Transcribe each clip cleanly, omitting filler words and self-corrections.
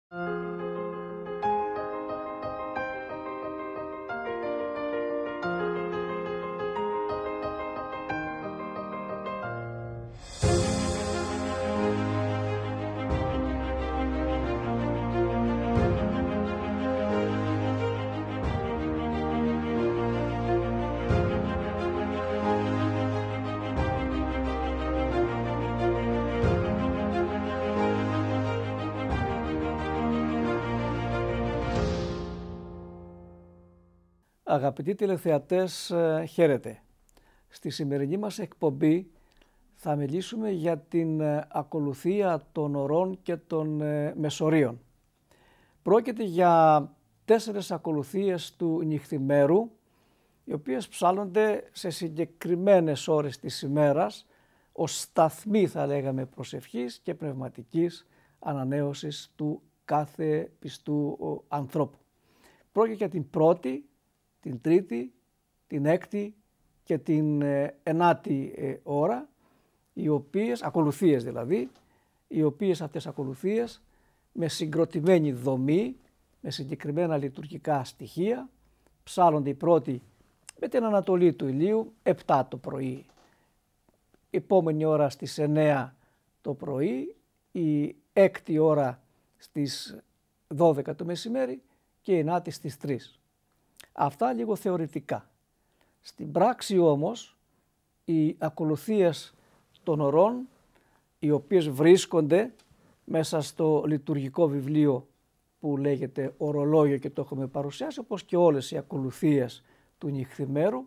Αγαπητοί τηλεθεατές, χαίρετε. Στη σημερινή μας εκπομπή θα μιλήσουμε για την ακολουθία των ωρών και των μεσωρίων. Πρόκειται για 4 ακολουθίες του νυχθημέρου, οι οποίες ψάλλονται σε συγκεκριμένες ώρες της ημέρας, ως σταθμοί θα λέγαμε προσευχής και πνευματικής ανανέωσης του κάθε πιστού ανθρώπου. Πρόκειται για την πρώτη, την τρίτη, την έκτη και την 9η ώρα, οι οποίες, ακολουθίες δηλαδή, οι οποίες αυτές ακολουθίες με συγκροτημένη δομή, με συγκεκριμένα λειτουργικά στοιχεία, ψάλλονται η πρώτη με την ανατολή του ηλίου 7 το πρωί, επόμενη ώρα στις 9 το πρωί, η έκτη ώρα στις 12 το μεσημέρι και η 9η στις 3. Αυτά λίγο θεωρητικά. Στην πράξη όμως οι ακολουθίες των ωρών, οι οποίες βρίσκονται μέσα στο λειτουργικό βιβλίο που λέγεται ορολόγιο και το έχουμε παρουσιάσει, όπως και όλες οι ακολουθίες του νυχθημέρου,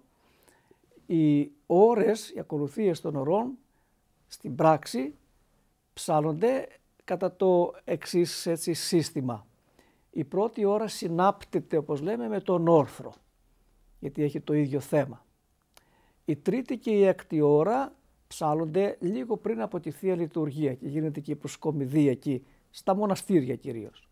οι ώρες, οι ακολουθίες των ωρών στην πράξη ψάλλονται κατά το εξής σύστημα. Η πρώτη ώρα συνάπτεται, όπως λέμε, με τον όρθρο, γιατί έχει το ίδιο θέμα. Η τρίτη και η έκτη ώρα ψάλλονται λίγο πριν από τη Θεία Λειτουργία και γίνεται και η προσκομιδή εκεί, στα μοναστήρια κυρίως.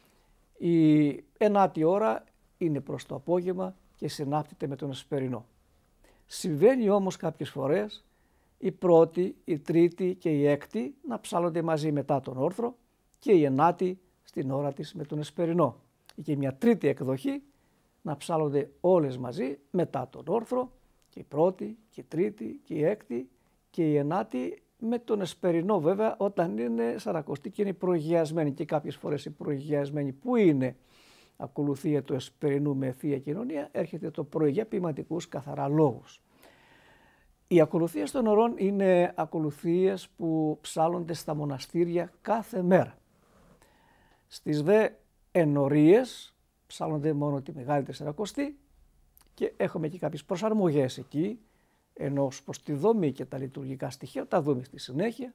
Η 9η ώρα είναι προς το απόγευμα και συνάπτεται με τον εσπερινό. Συμβαίνει όμως κάποιες φορές η πρώτη, η τρίτη και η έκτη να ψάλλονται μαζί μετά τον όρθρο και η 9η στην ώρα της με τον εσπερινό. Και μια τρίτη εκδοχή να ψάλλονται όλες μαζί μετά τον όρθρο, και η πρώτη και η τρίτη και η έκτη και η 9η με τον εσπερινό, βέβαια όταν είναι σαρακοστή και είναι προηγιασμένη, και κάποιες φορές η προηγιασμένη που είναι ακολουθία του εσπερινού με Θεία Κοινωνία έρχεται το πρωί για ποιηματικούς καθαρά λόγους. Οι ακολουθίες των ωρών είναι ακολουθίες που ψάλλονται στα μοναστήρια κάθε μέρα. Στις δε ενορίες ψάλλονται μόνο τη Μεγάλη Τεσσαρακοστή και έχουμε και κάποιες προσαρμογές εκεί, ενώ προς τη δομή και τα λειτουργικά στοιχεία, τα δούμε στη συνέχεια,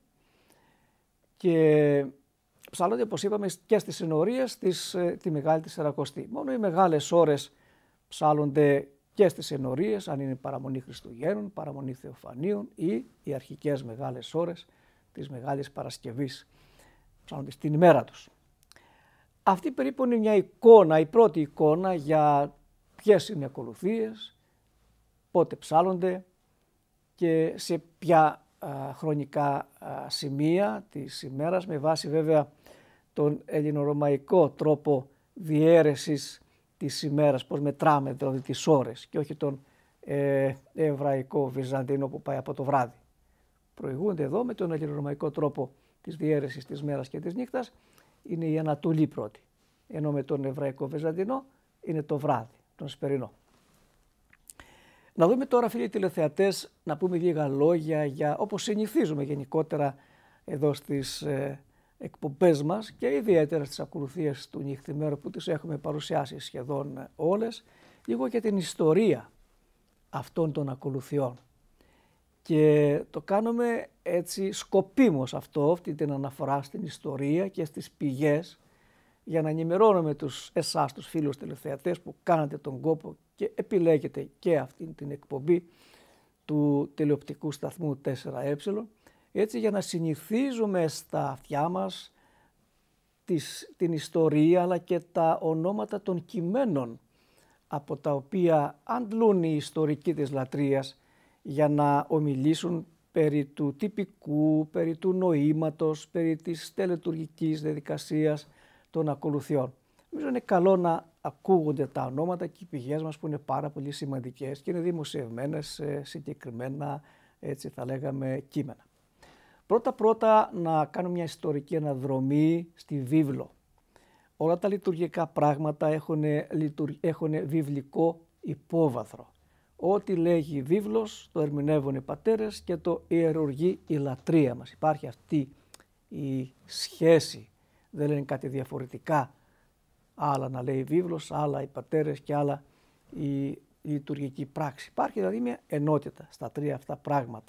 και ψάλλονται, όπως είπαμε, και στις ενορίες τη Μεγάλη Τεσσαρακοστή. Μόνο οι μεγάλες ώρες ψάλλονται και στις ενορίες, αν είναι παραμονή Χριστουγέννων, παραμονή Θεοφανίων ή οι αρχικές μεγάλες ώρες της Μεγάλης Παρασκευής, ψάλλονται στην ημέρα τους. Αυτή περίπου είναι μια εικόνα, η πρώτη εικόνα για ποιες είναι οι ακολουθίες, πότε ψάλλονται και σε ποια χρονικά σημεία της ημέρας, με βάση βέβαια τον ελληνορωμαϊκό τρόπο διαίρεσης της ημέρας, πώς μετράμε δηλαδή τις ώρες και όχι τον εβραϊκό βυζαντινό που πάει από το βράδυ. Προηγούνται εδώ με τον ελληνορωμαϊκό τρόπο της διαίρεσης της μέρας και της νύχτας, είναι η Ανατολή πρώτη, ενώ με τον εβραϊκό βυζαντινό είναι το βράδυ, τον εσπερινό. Να δούμε τώρα, φίλοι τηλεθεατές, να πούμε λίγα λόγια για, όπως συνηθίζουμε γενικότερα εδώ στις εκπομπές μας και ιδιαίτερα στις ακολουθίες του νυχθημέρου που τις έχουμε παρουσιάσει σχεδόν όλες, λίγο για την ιστορία αυτών των ακολουθιών. Και το κάνουμε έτσι σκοπίμως αυτή την αναφορά στην ιστορία και στις πηγές, για να ενημερώνουμε εσάς τους φίλους τηλεθεατές που κάνατε τον κόπο και επιλέγετε και αυτή την εκπομπή του τηλεοπτικού σταθμού 4Ε, έτσι για να συνηθίζουμε στα αυτιά μας την ιστορία αλλά και τα ονόματα των κειμένων από τα οποία αντλούν οι ιστορικοί της λατρείας για να ομιλήσουν περί του τυπικού, περί του νοήματος, περί της τελετουργικής διαδικασίας των ακολουθιών. Νομίζω είναι καλό να ακούγονται τα ονόματα και οι πηγές μας που είναι πάρα πολύ σημαντικές και είναι δημοσιευμένες σε συγκεκριμένα, έτσι θα λέγαμε, κείμενα. Πρώτα να κάνω μια ιστορική αναδρομή στη βίβλο. Όλα τα λειτουργικά πράγματα έχουν βιβλικό υπόβαθρο. Ό,τι λέγει η βίβλος το ερμηνεύουν οι πατέρες και το ιερουργεί η λατρεία μας. Υπάρχει αυτή η σχέση, δεν λένε κάτι διαφορετικά. Άλλα να λέει η βίβλος, άλλα οι πατέρες και άλλα η λειτουργική πράξη. Υπάρχει δηλαδή μια ενότητα στα τρία αυτά πράγματα.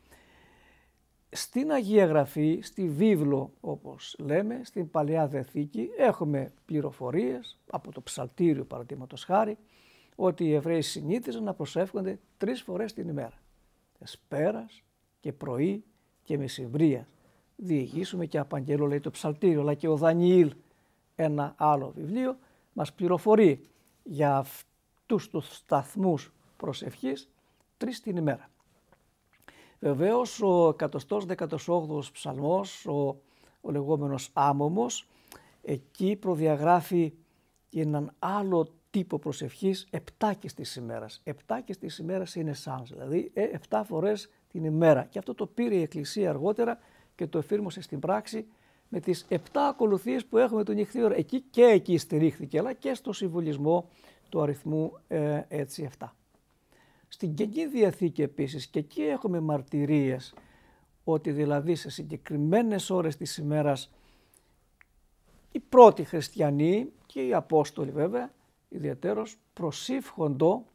Στην Αγία Γραφή, στη βίβλο όπως λέμε, στην Παλαιά Διαθήκη έχουμε πληροφορίες από το ψαλτήριο παραδείγματος χάρη ότι οι Εβραίοι συνήθιζαν να προσεύχονται 3 φορές την ημέρα. Εσπέρας και πρωί και μεσημβρία. Διηγήσουμε και απαγγέλω λέει το ψαλτήριο, αλλά και ο Δανιήλ, ένα άλλο βιβλίο, μας πληροφορεί για αυτούς τους σταθμούς προσευχής 3 την ημέρα. Βεβαίως ο 118ος ψαλμός, ο λεγόμενος άμωμος, εκεί προδιαγράφει έναν άλλο τύπο προσευχής 7 της ημέρας. 7 της ημέρας είναι σαν, δηλαδή 7 φορές την ημέρα. Και αυτό το πήρε η Εκκλησία αργότερα και το εφήρμοσε στην πράξη με τις 7 ακολουθίες που έχουμε τον νυχθείωρο. Εκεί στηρίχθηκε, αλλά και στο συμβολισμό του αριθμού έτσι 7. Στην Καινή Διαθήκη επίσης και εκεί έχουμε μαρτυρίες ότι δηλαδή σε συγκεκριμένες ώρες της ημέρας οι πρώτοι χριστιανοί και οι Απόστολοι βέβαια ιδιαίτερος προσήφχοντο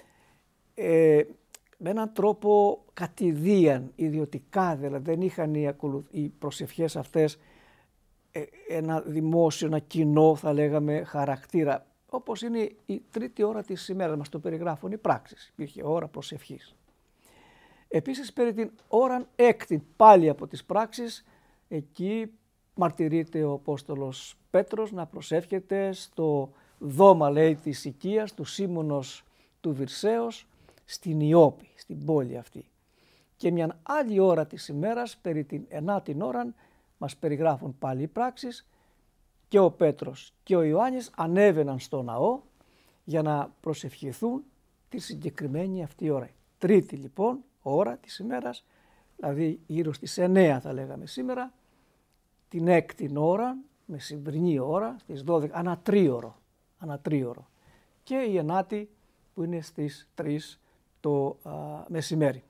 με έναν τρόπο κατηδίαν, ιδιωτικά, δηλαδή δεν είχαν οι προσευχές αυτές ένα δημόσιο, ένα κοινό θα λέγαμε χαρακτήρα, όπως είναι η τρίτη ώρα της ημέρας, μας το περιγράφουν οι πράξεις, υπήρχε ώρα προσευχής. Επίσης περί την ώραν έκτη πάλι από τις πράξεις, εκεί μαρτυρείται ο Απόστολος Πέτρος να προσεύχεται στο δώμα λέει της οικίας του Σίμωνος του Βυρσαίος στην Ιώπη, στην πόλη αυτή. Και μια άλλη ώρα της ημέρας, περί την 9η ώρα, μας περιγράφουν πάλι οι πράξεις και ο Πέτρος και ο Ιωάννης ανέβαιναν στο ναό για να προσευχηθούν τη συγκεκριμένη αυτή ώρα. Τρίτη λοιπόν ώρα της ημέρας, δηλαδή γύρω στις 9 θα λέγαμε σήμερα, την 6η ώρα, μεσημβρινή ώρα, στις 12, ανατρίωρο. Και η 9η που είναι στις 3 το μεσημέρι.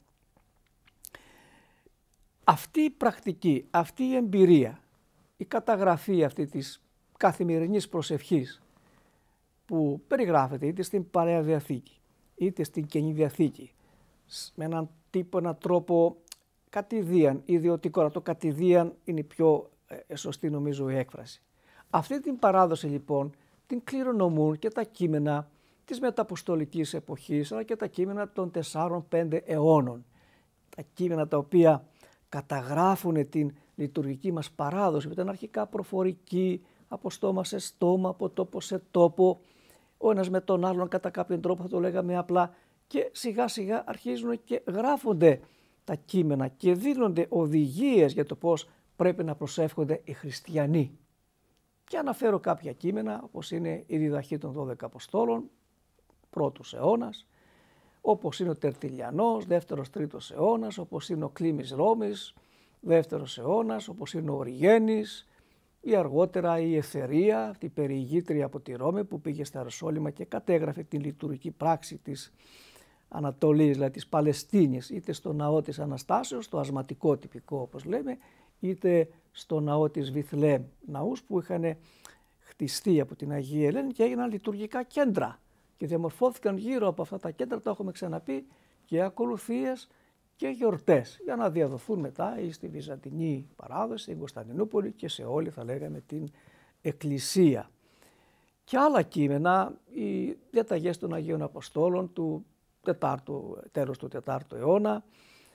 Αυτή η πρακτική, αυτή η εμπειρία, η καταγραφή αυτή της καθημερινής προσευχής που περιγράφεται είτε στην Παλαιά Διαθήκη είτε στην Καινή Διαθήκη με έναν τύπο, έναν τρόπο κατηδίαν, ιδιωτικό, το κατηδίαν είναι η πιο σωστή νομίζω η έκφραση. Αυτή την παράδοση λοιπόν την κληρονομούν και τα κείμενα της μεταποστολικής εποχής αλλά και τα κείμενα των 4-5 αιώνων. Τα κείμενα τα οποία καταγράφουν την λειτουργική μας παράδοση που ήταν αρχικά προφορική, από στόμα σε στόμα, από τόπο σε τόπο, ο ένας με τον άλλον κατά κάποιον τρόπο θα το λέγαμε απλά και σιγά σιγά αρχίζουν και γράφονται τα κείμενα και δίνονται οδηγίες για το πώς πρέπει να προσεύχονται οι χριστιανοί. Και αναφέρω κάποια κείμενα όπως είναι η διδαχή των 12 Αποστόλων, πρώτος αιώνας, όπως είναι ο Τερτιλιανός, δεύτερος τρίτος αιώνας, όπως είναι ο Κλίμης Ρώμης, δεύτερος αιώνας, όπως είναι ο Οριγένης, ή αργότερα η Εθερία, αυτή η περιηγήτρια από τη Ρώμη που πήγε στα Ιεροσόλυμα και κατέγραφε την λειτουργική πράξη της Ανατολής, δηλαδή της Παλαιστίνης, είτε στο ναό της Αναστάσεως, το ασματικό τυπικό όπως λέμε, είτε στο ναό της Βιθλεέμ, ναούς που είχαν χτιστεί από την Αγία Ελένη και έγιναν λειτουργικά κέντρα και διαμορφώθηκαν γύρω από αυτά τα κέντρα, το έχουμε ξαναπεί, και ακολουθίες και γιορτές για να διαδοθούν μετά ή στη Βυζαντινή παράδοση, στην Κωνσταντινούπολη και σε όλη θα λέγαμε την Εκκλησία. Και άλλα κείμενα, οι διαταγές των Αγίων Αποστόλων του τέλος του 4ου αιώνα,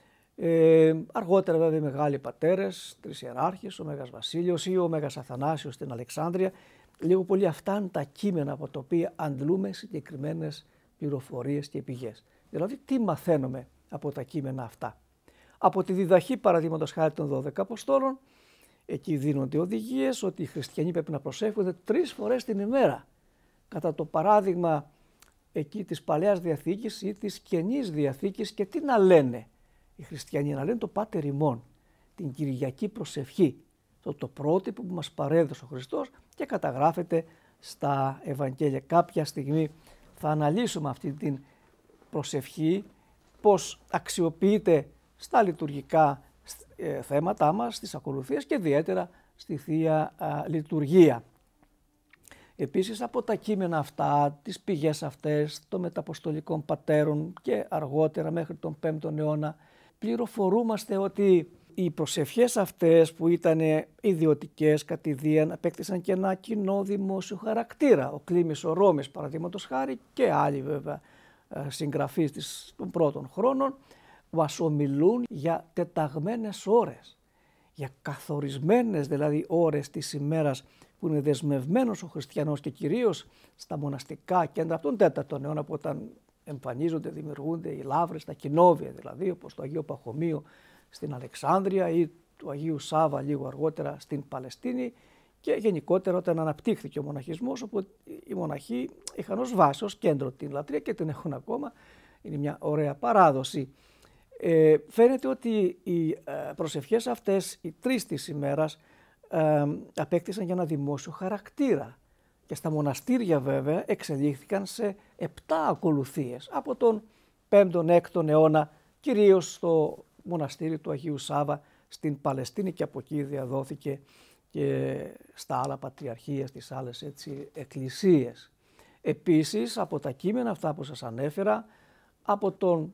αργότερα βέβαια οι μεγάλοι πατέρες, τρεις ιεράρχες, ο Μέγας Βασίλειος ή ο Μέγας Αθανάσιος στην Αλεξάνδρεια. Λίγο πολύ αυτά είναι τα κείμενα από τα οποία αντλούμε συγκεκριμένες πληροφορίες και πηγές. Δηλαδή τι μαθαίνουμε από τα κείμενα αυτά. Από τη διδαχή παραδείγματος χάρη των 12 Αποστόλων Εκεί δίνονται οδηγίες ότι οι χριστιανοί πρέπει να προσεύχονται 3 φορές την ημέρα. Κατά το παράδειγμα εκεί της Παλαιάς Διαθήκης ή της Καινής Διαθήκης, και τι να λένε οι χριστιανοί, να λένε το Πάτερ ημών, την Κυριακή προσευχή, το πρότυπο που μας παρέδωσε ο Χριστός και καταγράφεται στα Ευαγγέλια. Κάποια στιγμή θα αναλύσουμε αυτή την προσευχή, πώς αξιοποιείται στα λειτουργικά θέματά μας, στις ακολουθίες και ιδιαίτερα στη Θεία Λειτουργία. Επίσης από τα κείμενα αυτά, τις πηγές αυτές των μεταποστολικών πατέρων και αργότερα μέχρι τον 5ο αιώνα, πληροφορούμαστε ότι οι προσευχές αυτές που ήταν ιδιωτικές κατηδίαν απέκτησαν και ένα κοινό δημόσιο χαρακτήρα. Ο Κλήμης ο Ρώμης παραδείγματος χάρη και άλλοι βέβαια συγγραφείς των πρώτων χρόνων μας ομιλούν για τεταγμένες ώρες, για καθορισμένες δηλαδή ώρες της ημέρας που είναι δεσμευμένος ο χριστιανός και κυρίως στα μοναστικά κέντρα από τον 4ο αιώνα, που όταν εμφανίζονται, δημιουργούνται οι λαύρες, τα κοινόβια δηλαδή, όπως το Αγίο Παχωμείο στην Αλεξάνδρεια ή του Αγίου Σάβα λίγο αργότερα στην Παλαιστίνη, και γενικότερα όταν αναπτύχθηκε ο μοναχισμός, όπου οι μοναχοί είχαν ως βάση, ως κέντρο την λατρεία και την έχουν ακόμα. Είναι μια ωραία παράδοση. Φαίνεται ότι οι προσευχές αυτές, οι 3 της ημέρας, απέκτησαν για ένα δημόσιο χαρακτήρα και στα μοναστήρια βέβαια εξελίχθηκαν σε 7 ακολουθίες από τον 5ο-6ο αιώνα, κυρίως στο μοναστήρι του Αγίου Σάβα στην Παλαιστίνη, και από εκεί διαδόθηκε και στα άλλα πατριαρχία, στις άλλες έτσι εκκλησίες. Επίσης από τα κείμενα αυτά που σας ανέφερα, από τον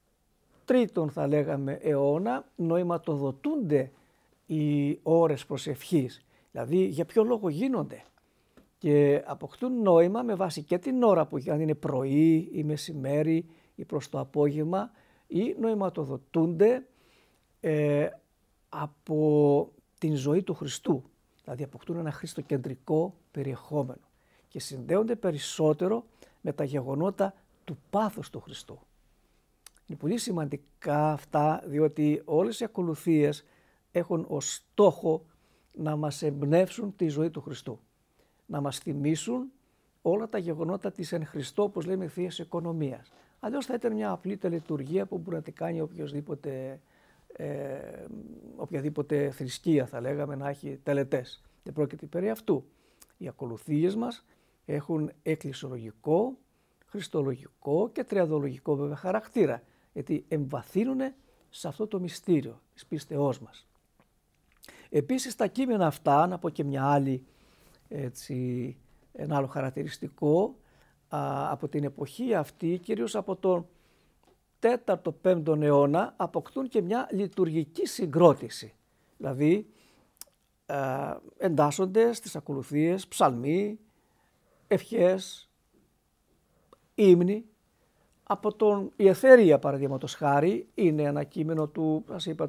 3ο θα λέγαμε αιώνα νοηματοδοτούνται οι ώρες προσευχής, δηλαδή για ποιο λόγο γίνονται, και αποκτούν νόημα με βάση και την ώρα που αν είναι πρωί ή μεσημέρι ή προς το απόγευμα, ή νοηματοδοτούνται από την ζωή του Χριστού, δηλαδή αποκτούν ένα χριστοκεντρικό περιεχόμενο και συνδέονται περισσότερο με τα γεγονότα του πάθους του Χριστού. Είναι πολύ σημαντικά αυτά, διότι όλες οι ακολουθίες έχουν ως στόχο να μας εμπνεύσουν τη ζωή του Χριστού, να μας θυμίσουν όλα τα γεγονότα της εν Χριστώ, όπως λέμε, θείας οικονομίας. Αλλιώς θα ήταν μια απλή τελετουργία που μπορεί να την κάνει οποιαδήποτε θρησκεία, θα λέγαμε, να έχει τελετές. Δεν πρόκειται περί αυτού. Οι ακολουθίες μας έχουν εκκλησιολογικό, χριστολογικό και τριαδολογικό βέβαια χαρακτήρα, γιατί εμβαθύνουν σε αυτό το μυστήριο της πίστεώς μας. Επίσης τα κείμενα αυτά, να πω και ένα άλλο χαρακτηριστικό, από την εποχή αυτή, κυρίως από τον 4ο-5ο αιώνα, αποκτούν και μια λειτουργική συγκρότηση. Δηλαδή εντάσσονται στις ακολουθίες ψαλμοί, ευχές, ύμνοι. Από τον Ιεθέρια παραδείγματος χάρη είναι ένα κείμενο του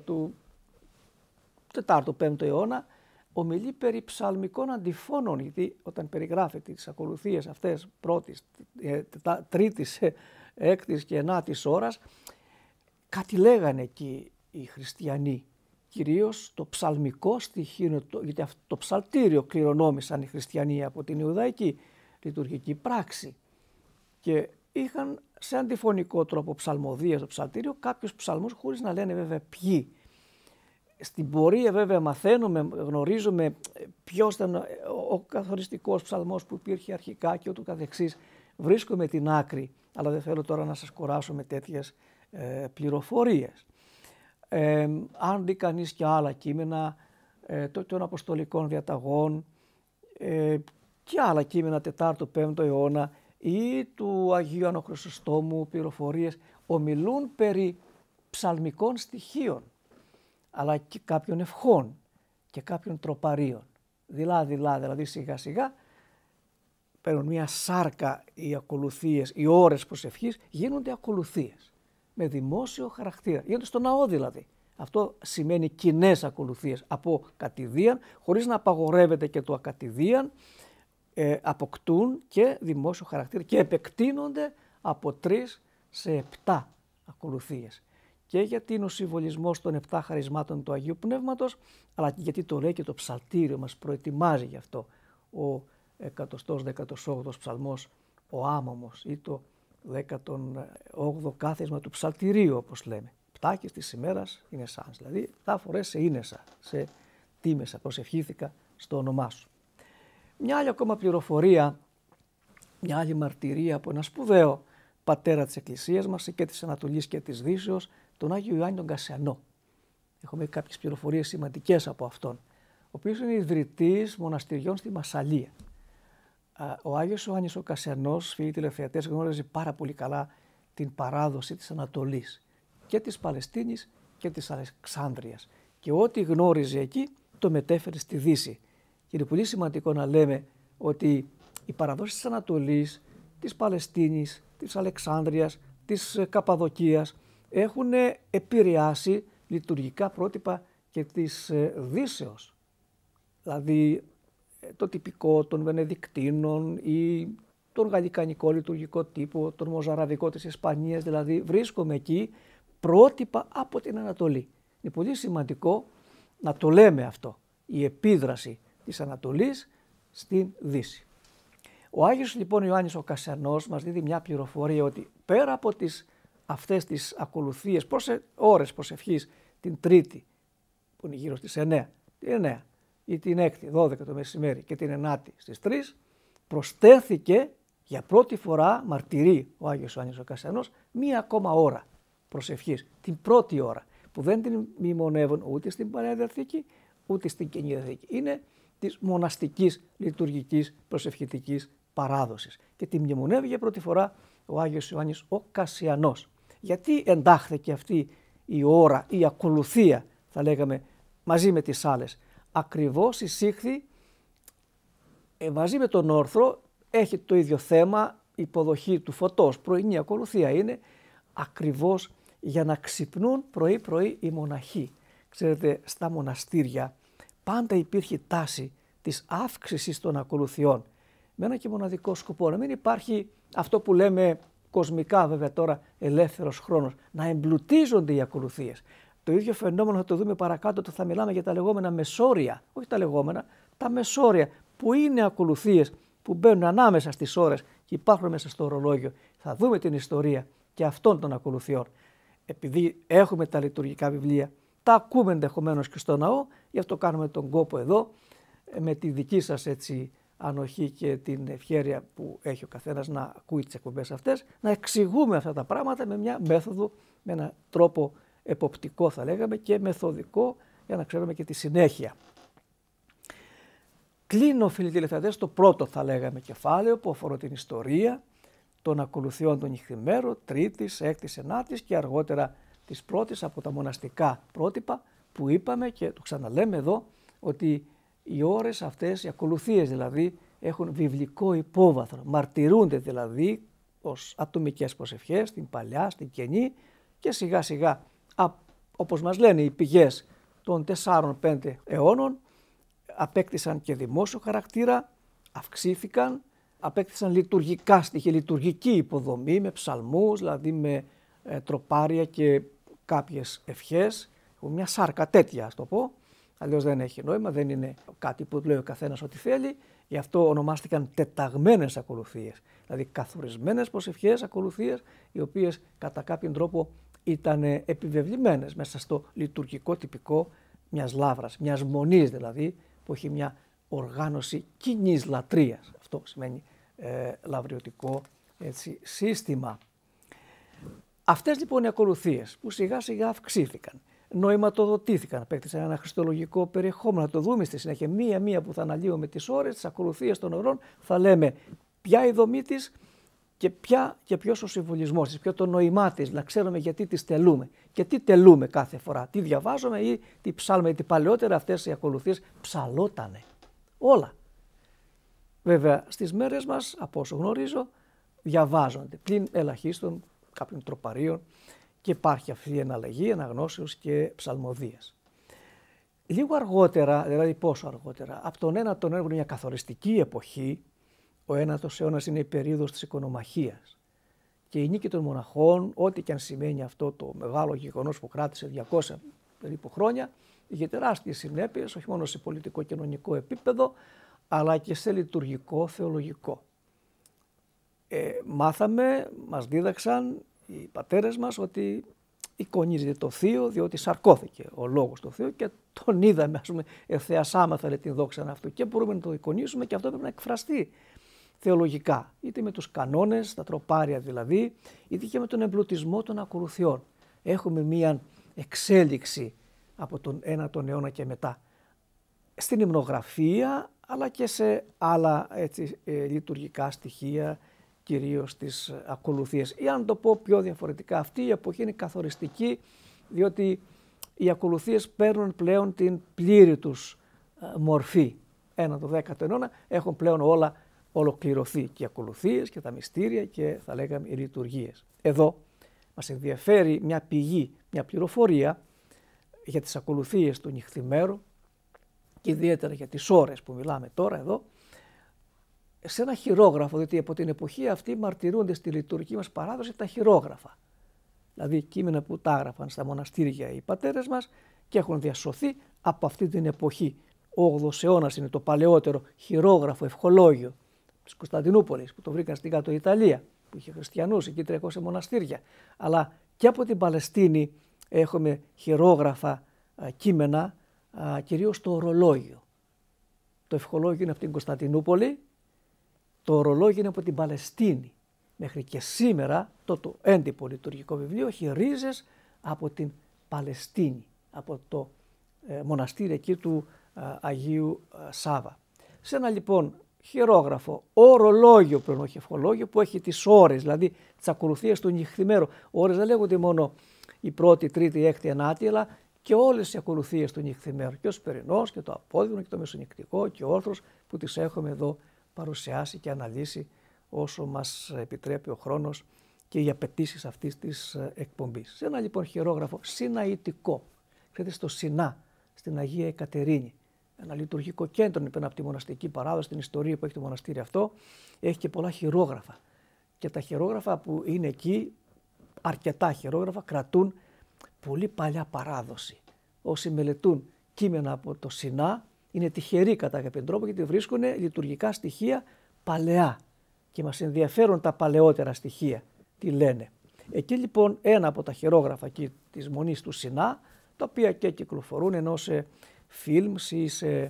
4ο-5ο αιώνα, ομιλεί περί ψαλμικών αντιφώνων, γιατί όταν περιγράφεται τις ακολουθίες αυτές 1ης, 3ης, 6ης και 9ης ώρας, κάτι λέγανε εκεί οι χριστιανοί, κυρίως το ψαλμικό στοιχείο, γιατί το ψαλτήριο κληρονόμησαν οι χριστιανοί από την Ιουδαϊκή λειτουργική πράξη και είχαν σε αντιφωνικό τρόπο ψαλμοδία στο ψαλτήριο κάποιους ψαλμούς χωρίς να λένε βέβαια ποιοι. Στην πορεία βέβαια μαθαίνουμε, γνωρίζουμε ποιος ήταν ο καθοριστικός ψαλμός που υπήρχε αρχικά και ούτω καθεξής. Βρίσκουμε την άκρη, αλλά δεν θέλω τώρα να σας κουράσω με τέτοιες πληροφορίες. Αν δει κανείς και άλλα κείμενα των Αποστολικών Διαταγών και άλλα κείμενα 4ο-5ο αιώνα ή του Αγίου Ανωχρυσοστόμου πληροφορίες, ομιλούν περί ψαλμικών στοιχείων, αλλά και κάποιων ευχών και κάποιων τροπαρίων. Δηλαδή σιγά σιγά παίρνουν μια σάρκα οι ακολουθίες, οι ώρες προσευχής γίνονται ακολουθίες με δημόσιο χαρακτήρα. Γίνονται στο ναό δηλαδή. Αυτό σημαίνει κοινές ακολουθίες από κατηδίαν, χωρίς να απαγορεύεται και το ακατηδίαν, αποκτούν και δημόσιο χαρακτήρα και επεκτείνονται από 3 σε 7 ακολουθίες. και γιατί είναι ο συμβολισμός των 7 χαρισμάτων του Αγίου Πνεύματος, αλλά και γιατί το λέει και το ψαλτήριο, μας προετοιμάζει γι' αυτό ο 118ος ψαλμός, ο άμαμος, ή το 18ο κάθισμα του ψαλτηρίου, όπως λέμε. Πτάκης της ημέρας είναι σαν, δηλαδή 7 φορές σε ίνεσα, σε τίμεσα, προσευχήθηκα στο όνομά σου. Μια άλλη ακόμα πληροφορία, μια άλλη μαρτυρία από ένα σπουδαίο πατέρα της Εκκλησίας μας και της Ανατολής και της Δύσεως, τον Άγιο Ιωάννη τον Κασσιανό. Έχουμε κάποιες πληροφορίες σημαντικές από αυτόν, ο οποίος είναι ιδρυτής μοναστηριών στη Μασσαλία. Ο Άγιος Ιωάννης ο Κασσιανός, φίλοι τηλεθεατές, γνώριζε πάρα πολύ καλά την παράδοση της Ανατολής και της Παλαιστίνης και της Αλεξάνδρειας, και ό,τι γνώριζε εκεί το μετέφερε στη Δύση. Και είναι πολύ σημαντικό να λέμε ότι οι παραδόσεις της Ανατολής, της Παλαιστίνης, της Αλεξάνδρειας, της Καπαδοκίας έχουν επηρεάσει λειτουργικά πρότυπα και της Δύσεως. Δηλαδή το τυπικό των Βενεδικτίνων ή τον γαλλικανικό λειτουργικό τύπο, τον μοζαραβικό της Ισπανίας, δηλαδή βρίσκουμε εκεί πρότυπα από την Ανατολή. Είναι πολύ σημαντικό να το λέμε αυτό, η επίδραση της Ανατολής στην Δύση. Ο Άγιος λοιπόν Ιωάννης ο Κασσιανός μας δίδει μια πληροφορία ότι πέρα από αυτές τις ακολουθίες, ώρες προσευχής την Τρίτη, που είναι γύρω στις 9, την 9 ή την 6η, 12 το μεσημέρι και την 9η στις 3, προσθέθηκε για πρώτη φορά, μαρτυρεί ο Άγιος Ιωάννης ο Κασσιανός, μία ακόμα ώρα προσευχής, την πρώτη ώρα, που δεν την μνημονεύουν ούτε στην Παλαιά Διαθήκη ούτε στην Καινή Διαθήκη. Είναι της μοναστικής λειτουργικής προσευχητικής παράδοσης και τη μνημονεύει για πρώτη φορά ο Άγιος Ιωάννης ο Κασσιανός. Γιατί εντάχθηκε αυτή η ώρα, η ακολουθία, θα λέγαμε, μαζί με τις άλλες? Ακριβώς εισήχθη μαζί με τον όρθρο, έχει το ίδιο θέμα, υποδοχή του φωτός, πρωινή ακολουθία είναι, ακριβώς για να ξυπνούν πρωί-πρωί οι μοναχοί. Ξέρετε, στα μοναστήρια πάντα υπήρχε τάση της αύξησης των ακολουθιών, με ένα και μοναδικό σκοπό, να μην υπάρχει αυτό που λέμε κοσμικά βέβαια τώρα ελεύθερος χρόνος, να εμπλουτίζονται οι ακολουθίες. Το ίδιο φαινόμενο θα το δούμε παρακάτω, θα μιλάμε για τα λεγόμενα μεσόρια, όχι τα λεγόμενα, τα μεσόρια, που είναι ακολουθίες που μπαίνουν ανάμεσα στις ώρες και υπάρχουν μέσα στο ορολόγιο. Θα δούμε την ιστορία και αυτών των ακολουθιών. Επειδή έχουμε τα λειτουργικά βιβλία, τα ακούμε ενδεχομένως και στο ναό, γι' αυτό κάνουμε τον κόπο εδώ, με τη δική σας έτσι ανοχή και την ευχέρεια που έχει ο καθένας να ακούει τις εκπομπές αυτές, να εξηγούμε αυτά τα πράγματα με μια μέθοδο, με έναν τρόπο εποπτικό θα λέγαμε και μεθοδικό, για να ξέρουμε και τη συνέχεια. Κλείνω, φίλοι τηλεθεατές, το πρώτο θα λέγαμε κεφάλαιο που αφορά την ιστορία των ακολουθιών των νυχθημέρων, Τρίτης, Έκτης, Ενάτης και αργότερα της πρώτης από τα μοναστικά πρότυπα που είπαμε και το ξαναλέμε εδώ ότι οι ώρες αυτές, οι ακολουθίες δηλαδή, έχουν βιβλικό υπόβαθρο. Μαρτυρούνται δηλαδή ως ατομικές προσευχές, στην Παλιά, στην Καινή και σιγά σιγά, όπως μας λένε οι πηγές των 4-5 αιώνων, απέκτησαν και δημόσιο χαρακτήρα, αυξήθηκαν, απέκτησαν λειτουργικά στοιχεία, λειτουργική υποδομή με ψαλμούς, δηλαδή με τροπάρια και κάποιες ευχές, μια σάρκα τέτοια ας το πω, αλλιώς δεν έχει νόημα, δεν είναι κάτι που λέει ο καθένας ό,τι θέλει, γι' αυτό ονομάστηκαν τεταγμένες ακολουθίες, δηλαδή καθορισμένες προσευχές, ακολουθίες, οι οποίες κατά κάποιον τρόπο ήταν επιβεβλημένες μέσα στο λειτουργικό τυπικό μιας λάβρας, μιας μονής δηλαδή, που έχει μια οργάνωση κοινής λατρείας. Αυτό σημαίνει λαβριωτικό έτσι, σύστημα. Αυτές λοιπόν οι ακολουθίες που σιγά σιγά αυξήθηκαν, νοηματοδοτήθηκαν, απέκτησαν ένα χριστολογικό περιεχόμενο. Να το δούμε στη συνέχεια μία-μία που θα αναλύουμε τις ώρες, τις ακολουθίες των ωρών, θα λέμε ποια η δομή της και ποιος ο συμβολισμός της, ποιο το νοημά της, να ξέρουμε γιατί τις τελούμε και τι τελούμε κάθε φορά, τι διαβάζουμε ή τι ψάλουμε, γιατί παλαιότερα αυτές οι ακολουθίες ψαλότανε όλα. Βέβαια στις μέρες μας, από όσο γνωρίζω, διαβάζονται πλην ελαχίστων κάποιων τροπαρίων και υπάρχει αυτή η εναλλαγή αναγνώσεως και ψαλμοδίας. Λίγο αργότερα, δηλαδή πόσο αργότερα, από τον 9ο αιώνα, μια καθοριστική εποχή, ο 9ος αιώνας είναι η περίοδος της οικονομαχίας και η νίκη των μοναχών, ό,τι και αν σημαίνει αυτό το μεγάλο γεγονός που κράτησε 200 περίπου χρόνια, είχε τεράστιες συνέπειες, όχι μόνο σε πολιτικό-κοινωνικό επίπεδο, αλλά και σε λειτουργικό, θεολογικό. Μάθαμε, μας δίδαξαν οι πατέρες μας ότι εικονίζεται το Θείο, διότι σαρκώθηκε ο λόγος του Θεού και τον είδαμε, ας πούμε, ευθεασάμαθα την δόξα αυτού και μπορούμε να το εικονίσουμε και αυτό πρέπει να εκφραστεί θεολογικά, είτε με τους κανόνες, τα τροπάρια δηλαδή, είτε και με τον εμπλουτισμό των ακολουθιών. Έχουμε μία εξέλιξη από τον 9ο αιώνα και μετά στην υμνογραφία, αλλά και σε άλλα λειτουργικά στοιχεία, κυρίως τις ακολουθίες. Ή αν το πω πιο διαφορετικά, αυτή η εποχή είναι καθοριστική, διότι οι ακολουθίες παίρνουν πλέον την πλήρη τους μορφή. 9ο-10ο αιώνα έχουν πλέον όλα ολοκληρωθεί και οι ακολουθίες και τα μυστήρια και θα λέγαμε οι λειτουργίες. Εδώ μας ενδιαφέρει μια πηγή, μια πληροφορία για τις ακολουθίες του νυχθημέρου και ιδιαίτερα για τις ώρες που μιλάμε τώρα εδώ, σε ένα χειρόγραφο, διότι από την εποχή αυτή μαρτυρούνται στη λειτουργική μας παράδοση τα χειρόγραφα. Δηλαδή κείμενα που τα έγραφαν στα μοναστήρια οι πατέρες μας και έχουν διασωθεί από αυτή την εποχή. Ο 8ος αιώνας είναι το παλαιότερο χειρόγραφο, ευχολόγιο της Κωνσταντινούπολης που το βρήκαν στην Κάτω Ιταλία, που είχε χριστιανούς, εκεί 300 μοναστήρια. Αλλά και από την Παλαιστίνη έχουμε χειρόγραφα κείμενα, κυρίως το ορολόγιο. Το ευχολόγιο είναι από την Κωνσταντινούπολη, το ορολόγιο είναι από την Παλαιστίνη. Μέχρι και σήμερα το έντυπο λειτουργικό βιβλίο έχει ρίζες από την Παλαιστίνη, από το μοναστήρι εκεί του Αγίου Σάβα. Σε ένα λοιπόν χειρόγραφο, ορολόγιο πλέον, όχι ευχολόγιο, που έχει τις ώρες, δηλαδή τις ακολουθίες του νυχθημέρου. Ώρες δεν λέγονται μόνο η πρώτη, τρίτη, έκτη, ενάτη, αλλά και όλες οι ακολουθίες του νυχθημέρου. Και ο Σπερινός και το Απόδειγμα και το Μεσονικτικό και ο Όρθρος που τις έχουμε εδώ παρουσιάσει και αναλύσει όσο μας επιτρέπει ο χρόνος και οι απαιτήσεις αυτής της εκπομπής. Σε ένα λοιπόν χειρόγραφο συναητικό, ξέρετε στο Σινά, στην Αγία Εκατερίνη, ένα λειτουργικό κέντρο είναι από τη μοναστική παράδοση, την ιστορία που έχει το μοναστήρι αυτό, έχει και πολλά χειρόγραφα. Και τα χειρόγραφα που είναι εκεί, αρκετά χειρόγραφα, κρατούν πολύ παλιά παράδοση. Όσοι μελετούν κείμενα από το Σινά, είναι τυχεροί κατά κάποιον τρόπο γιατί βρίσκουν λειτουργικά στοιχεία παλαιά και μας ενδιαφέρουν τα παλαιότερα στοιχεία, τι λένε. Εκεί λοιπόν ένα από τα χειρόγραφα εκεί της Μονής του Σινά, τα οποία και κυκλοφορούν ενώ σε films ή σε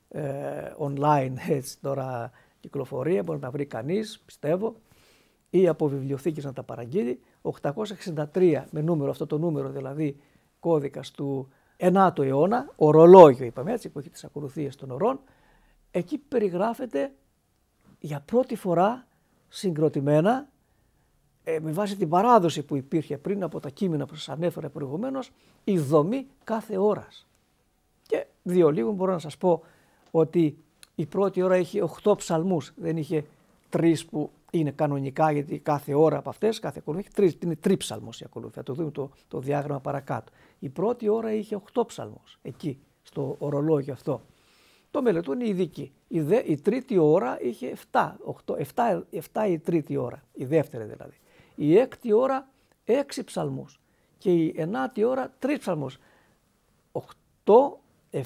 online έτσι, τώρα κυκλοφορία, μπορεί να βρει κανείς, πιστεύω, ή από βιβλιοθήκες να τα παραγγείλει, 863 με νούμερο, αυτό το νούμερο δηλαδή κώδικας του 9ου αιώνα, ορολόγιο είπαμε έτσι, που έχει τις ακολουθίες των ωρών, εκεί περιγράφεται για πρώτη φορά συγκροτημένα, με βάση την παράδοση που υπήρχε πριν από τα κείμενα που σας ανέφερα προηγουμένως, η δομή κάθε ώρας. Και δύο λίγων μπορώ να σας πω ότι η πρώτη ώρα είχε 8 ψαλμούς, δεν είχε 3 που είναι κανονικά γιατί κάθε ώρα από αυτές, κάθε ακολουθία έχει 3, είναι τρίψαλμος η ακολουθία, το δούμε το διάγραμμα παρακάτω. Η πρώτη ώρα είχε 8 ψαλμούς, εκεί στο ορολόγιο αυτό. Το μελετούν οι ειδικοί. Η τρίτη ώρα είχε 7 η τρίτη ώρα, η δεύτερη δηλαδή. Η έκτη ώρα 6 ψαλμούς και η ενάτη ώρα 3 ψαλμούς. 8, 7,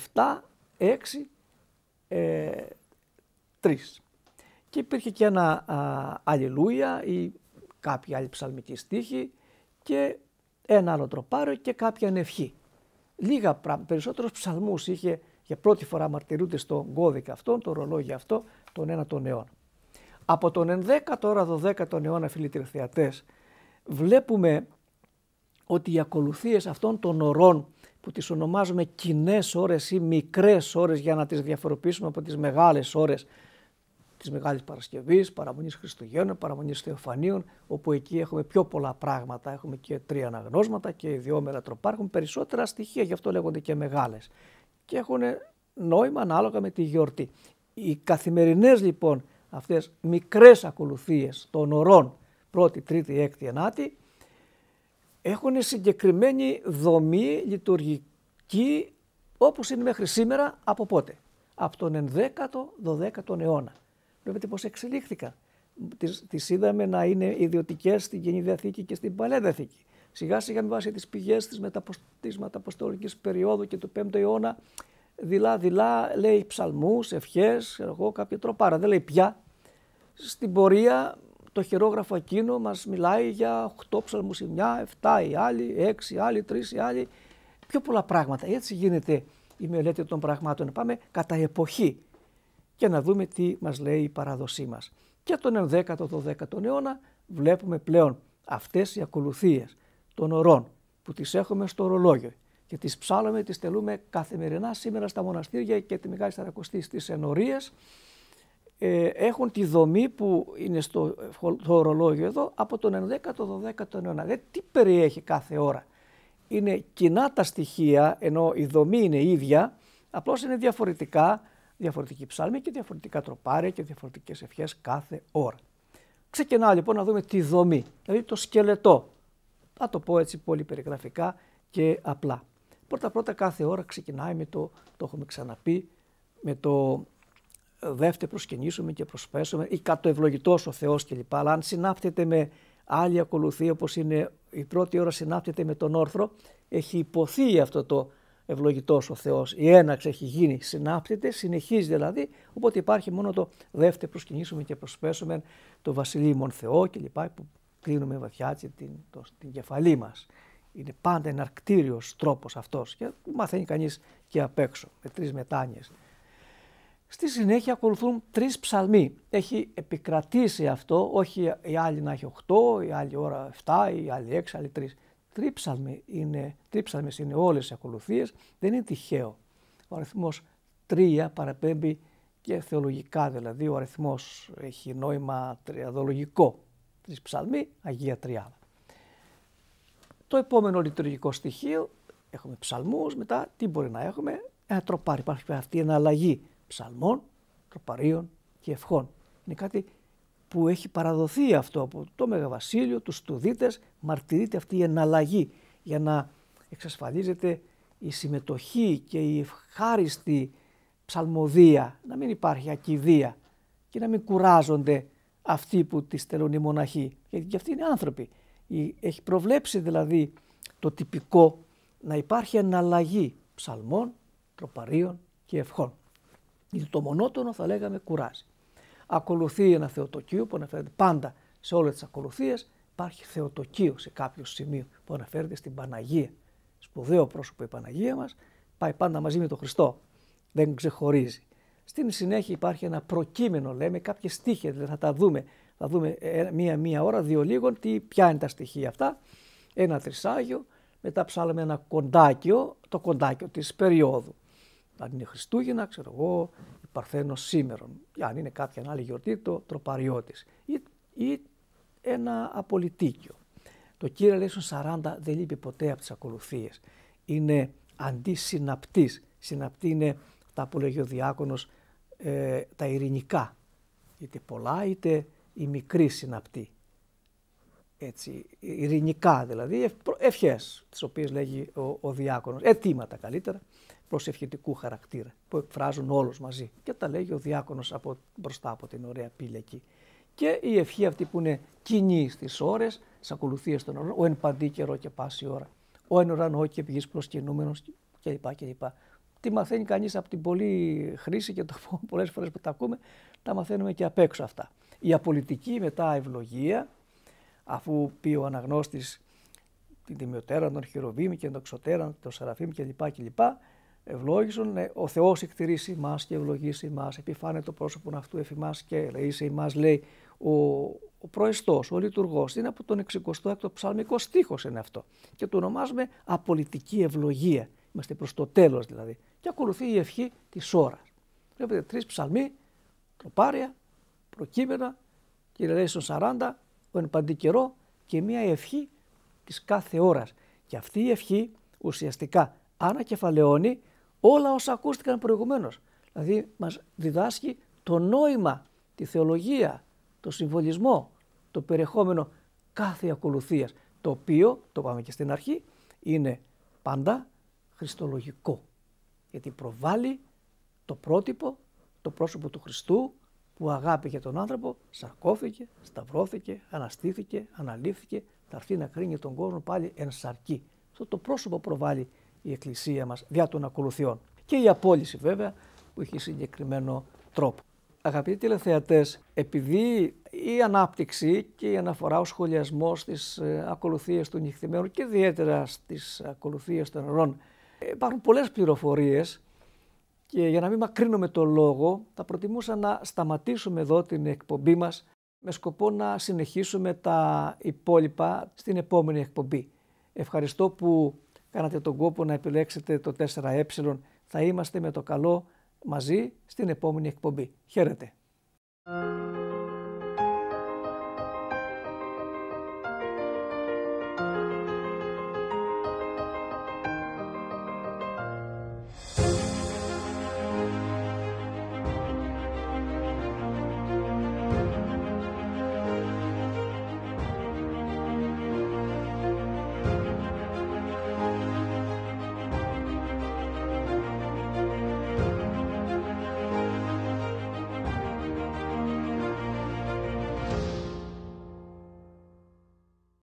6, 3. Και υπήρχε και ένα αλληλούια ή κάποια άλλη ψαλμική στίχη και ένα άλλο τροπάριο και κάποια ευχή. Λίγα πράγματα, περισσότερους ψαλμούς είχε για πρώτη φορά μαρτυρούνται στον κώδικα αυτόν, το ορολόγιο αυτό, τον 9ο αιώνα. Από τον 11ο ώρα 12ο αιώνα, φίλοι τηλεθεατές, βλέπουμε ότι οι ακολουθίες αυτών των ωρών που τις ονομάζουμε κοινές ώρες ή μικρές ώρες για να τις διαφοροποιήσουμε από τις μεγάλες ώρες της Μεγάλης Παρασκευής, παραμονής Χριστουγέννων, παραμονής Θεοφανίων, όπου εκεί έχουμε πιο πολλά πράγματα, έχουμε και 3 αναγνώσματα και 2 μελατροπά, έχουμε περισσότερα στοιχεία, γι' αυτό λέγονται και μεγάλες και έχουν νόημα ανάλογα με τη γιορτή. Οι καθημερινές λοιπόν αυτές μικρές ακολουθίες των ωρών, πρώτη, τρίτη, έκτη, ενάτη, έχουν συγκεκριμένη δομή λειτουργική όπως είναι μέχρι σήμερα. Από πότε? Από τον 11ο-12ο αιώνα. Βλέπετε πώς εξελίχθηκαν. τις είδαμε να είναι ιδιωτικές στην Καινή Διαθήκη και στην Παλαιά Διαθήκη. Σιγά σιγά με βάση τις πηγές της μεταποστολικής περίοδου και του 5ου αιώνα, δειλά λέει ψαλμούς, ευχές, κάποια τροπάρα, δεν λέει πια. Στην πορεία το χειρόγραφο εκείνο μας μιλάει για 8 ψαλμούς η μια, 7 οι άλλοι, 6 οι άλλοι, 3 οι άλλοι, πιο πολλά πράγματα. Έτσι γίνεται η μελέτη των πραγμάτων. Να πάμε κατά εποχή και να δούμε τι μας λέει η παράδοσή μας. Και τον 11ο-12ο αιώνα βλέπουμε πλέον αυτές οι ακολουθίες των ωρών που τις έχουμε στο ορολόγιο και τις ψάλλουμε, τις τελούμε καθημερινά σήμερα στα μοναστήρια και τη Μεγάλη Σαρακοστή στις ενορίες. Έχουν τη δομή που είναι στο ορολόγιο εδώ από τον 11ο-12ο αιώνα. Τι περιέχει κάθε ώρα? Είναι κοινά τα στοιχεία, ενώ η δομή είναι ίδια, απλώς είναι διαφορετική ψάλμη και διαφορετικά τροπάρια και διαφορετικές ευχές κάθε ώρα. Ξεκινάω λοιπόν να δούμε τη δομή, δηλαδή το σκελετό. Θα το πω έτσι πολύ περιγραφικά και απλά. Πρώτα κάθε ώρα ξεκινάει με το έχουμε ξαναπεί, με το δεύτε προσκυνήσουμε και προσπέσουμε ή κατ' ευλογητός ο Θεός κλπ. Αλλά αν συνάπτεται με άλλη ακολουθία, όπως είναι η πρώτη ώρα συνάπτεται με τον όρθρο, έχει υποθεί αυτό το ευλογητός ο Θεός, η έναξη έχει γίνει, συνάπτεται, συνεχίζει δηλαδή, οπότε υπάρχει μόνο το δεύτε προσκυνήσουμε και προσπέσουμε το βασιλείμον Θεό κλπ. Που κλείνουμε βαθιά την κεφαλή μας. Είναι πάντα εναρκτήριος τρόπος αυτός και μαθαίνει κανείς και απ' έξω με 3 μετάνοιες. Στη συνέχεια ακολουθούν 3 ψαλμοί. Έχει επικρατήσει αυτό, όχι η άλλη να έχει 8, η άλλη ώρα 7, η άλλη 6, η άλλη 3. Τρίψαλμες είναι όλες οι ακολουθίες, δεν είναι τυχαίο. Ο αριθμός 3 παραπέμπει και θεολογικά, δηλαδή ο αριθμός έχει νόημα τριαδολογικό. 3 ψαλμοί, Αγία Τριάδα. Το επόμενο λειτουργικό στοιχείο, έχουμε ψαλμούς, μετά τι μπορεί να έχουμε? Ένα τροπάρι, υπάρχει αυτή η εναλλαγή ψαλμών, τροπαρίων και ευχών. Είναι κάτι που έχει παραδοθεί αυτό από το Μεγαβασίλειο, τους Στουδίτες, μαρτυρείται αυτή η εναλλαγή για να εξασφαλίζεται η συμμετοχή και η ευχάριστη ψαλμοδία, να μην υπάρχει ακηδία και να μην κουράζονται αυτοί που τις στέλνουν οι μοναχοί, γιατί και αυτοί είναι άνθρωποι. Έχει προβλέψει δηλαδή το τυπικό να υπάρχει εναλλαγή ψαλμών, τροπαρίων και ευχών. Γιατί το μονότονο θα λέγαμε κουράζει. Ακολουθεί ένα θεοτοκείο που αναφέρεται πάντα σε όλες τις ακολουθίες. Υπάρχει θεοτοκείο σε κάποιο σημείο που αναφέρεται στην Παναγία. Σπουδαίο πρόσωπο η Παναγία μας, πάει πάντα μαζί με τον Χριστό. Δεν ξεχωρίζει. Στην συνέχεια υπάρχει ένα προκείμενο, λέμε, κάποια στοιχεία, δηλαδή θα τα δούμε. Θα δούμε μία ώρα, 2 λίγων, ποια είναι τα στοιχεία αυτά. Ένα τρισάγιο, μετά ψάλαμε ένα κοντάκιο, το κοντάκιο της περίοδου. Αν είναι Χριστούγεννα, ξέρω εγώ, η Παρθένος σήμερον. Αν είναι κάποια άλλη γιορτή, το τροπαριό της. Ή ένα απολυτίκιο. Το Κύριε Ελέησον 40 δεν λείπει ποτέ από τις ακολουθίες. Είναι αντισυναπτής. Συναπτή είναι τα που λέγει ο διάκονος, τα ειρηνικά. Είτε πολλά είτε η μικρή συναπτή. Έτσι, ειρηνικά δηλαδή, ευχές, τις οποίες λέγει ο διάκονος, αιτήματα καλύτερα, προσευχητικού χαρακτήρα, που εκφράζουν όλους μαζί. Και τα λέγει ο διάκονος μπροστά από την ωραία πύλη εκεί. Και η ευχή αυτή που είναι κοινή στις ώρες, στις ακολουθίες των ώρων, ο εν παντή καιρό και πάση ώρα, ο εν ουρανό και πηγής προσκυνούμενος κλπ. Τι μαθαίνει κανείς από την πολλή χρήση και πολλές φορές που τα ακούμε, τα μαθαίνουμε και απ' έξω αυτά. Η απολυτική μετά ευλογία, αφού πει ο αναγνώστης την τιμιωτέρα, τον χειροβήμ και τον ξωτέρα, τον σεραφείμ κλπ. Ευλόγησον, ο Θεός εκτηρήσει ημάς και ευλογήσει ημάς, επιφάνε το πρόσωπον αυτού εφημάς και ελεήσει ημάς, λέει ο προεστός, ο λειτουργός. Είναι από τον 66ο ψαλμικό στίχος είναι αυτό και το ονομάζουμε απολυτική ευλογία. Είμαστε προς το τέλος δηλαδή. Και ακολουθεί η ευχή της ώρας. Βλέπετε 3 ψαλμοί, τροπάρια, προκείμενα, Κύριε Ελέησον 40, ο εν παντή καιρό και μία ευχή της κάθε ώρας. Και αυτή η ευχή ουσιαστικά ανακεφαλαιώνει όλα όσα ακούστηκαν προηγουμένως. Δηλαδή μας διδάσκει το νόημα, τη θεολογία, το συμβολισμό, το περιεχόμενο κάθε ακολουθίας, το οποίο, το πάμε και στην αρχή, είναι πάντα χριστολογικό. Γιατί προβάλλει το πρότυπο, το πρόσωπο του Χριστού, που αγάπηκε τον άνθρωπο, σαρκώθηκε, σταυρώθηκε, αναστήθηκε, αναλήφθηκε, θα έρθει να κρίνει τον κόσμο πάλι εν σαρκή. Αυτό το πρόσωπο προβάλλει η Εκκλησία μας δια των ακολουθιών. Και η απόλυση βέβαια που έχει συγκεκριμένο τρόπο. Αγαπητοί τηλεθεατές, επειδή η ανάπτυξη και η αναφορά, ο σχολιασμός στις ακολουθίες του νυχθημένου και ιδιαίτερα στις ακολουθίες των ορών, υπάρχουν πολλές πληροφορίες και για να μην μακρύνουμε το λόγο θα προτιμούσα να σταματήσουμε εδώ την εκπομπή μας με σκοπό να συνεχίσουμε τα υπόλοιπα στην επόμενη εκπομπή. Ευχαριστώ που κάνατε τον κόπο να επιλέξετε το 4Ε. Θα είμαστε με το καλό μαζί στην επόμενη εκπομπή. Χαίρετε.